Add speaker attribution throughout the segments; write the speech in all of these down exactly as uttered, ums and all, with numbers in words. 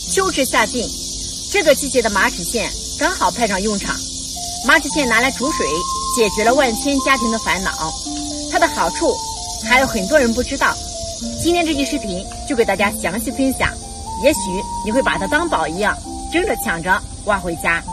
Speaker 1: 秋至夏尽，这个季节的马齿苋刚好派上用场。马齿苋拿来煮水，解决了万千家庭的烦恼。它的好处还有很多人不知道，今天这期视频就给大家详细分享，也许你会把它当宝一样，争着抢着挖回家。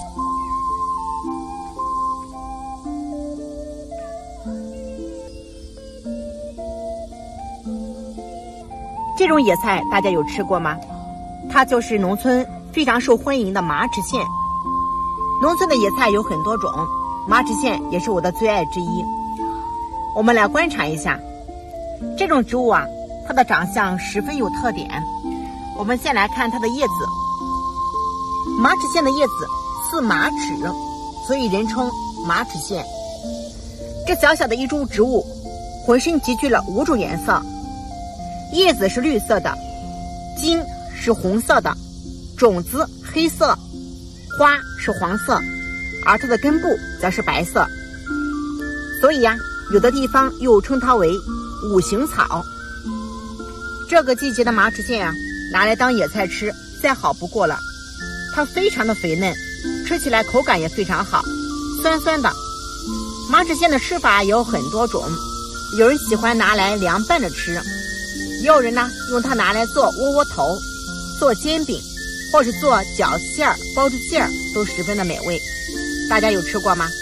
Speaker 1: 这种野菜大家有吃过吗？它就是农村非常受欢迎的马齿苋。农村的野菜有很多种，马齿苋也是我的最爱之一。我们来观察一下这种植物啊，它的长相十分有特点。我们先来看它的叶子。马齿苋的叶子似马齿，所以人称马齿苋。这小小的一株植物浑身集聚了五种颜色，叶子是绿色的，茎是红色的，种子黑色，花是黄色，而它的根部则是白色。所以呀、啊，有的地方又称它为五行草。这个季节的马齿苋啊，拿来当野菜吃再好不过了。它非常的肥嫩，吃起来口感也非常好，酸酸的。马齿苋的吃法也有很多种，有人喜欢拿来凉拌着吃，也有人呢用它拿来做窝窝头、做煎饼，或是做饺子馅儿、包子馅儿，都十分的美味。大家有吃过吗？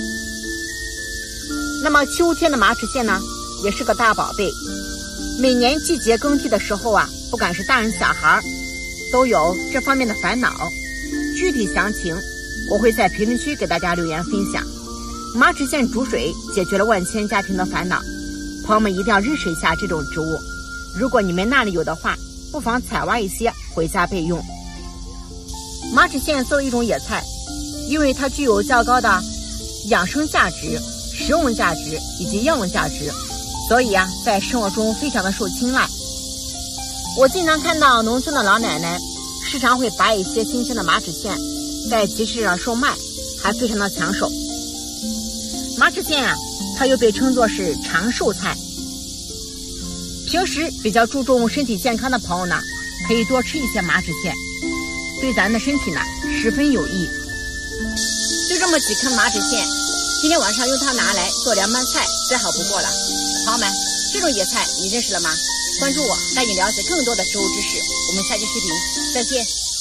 Speaker 1: 那么秋天的马齿苋呢，也是个大宝贝。每年季节更替的时候啊，不管是大人小孩，都有这方面的烦恼。具体详情我会在评论区给大家留言分享。马齿苋煮水解决了万千家庭的烦恼，朋友们一定要认识一下这种植物。如果你们那里有的话，不妨采挖一些回家备用。马齿苋作为一种野菜，因为它具有较高的养生价值、食用价值以及药用价值，所以啊，在生活中非常的受青睐。我经常看到农村的老奶奶时常会拔一些新鲜的马齿苋，在集市上售卖，还非常的抢手。马齿苋啊，它又被称作是长寿菜。平时比较注重身体健康的朋友呢，可以多吃一些马齿苋，对咱的身体呢十分有益。就这么几颗马齿苋，今天晚上用它拿来做凉拌菜再好不过了。朋友们，这种野菜你认识了吗？关注我，带你了解更多的植物知识。我们下期视频再见。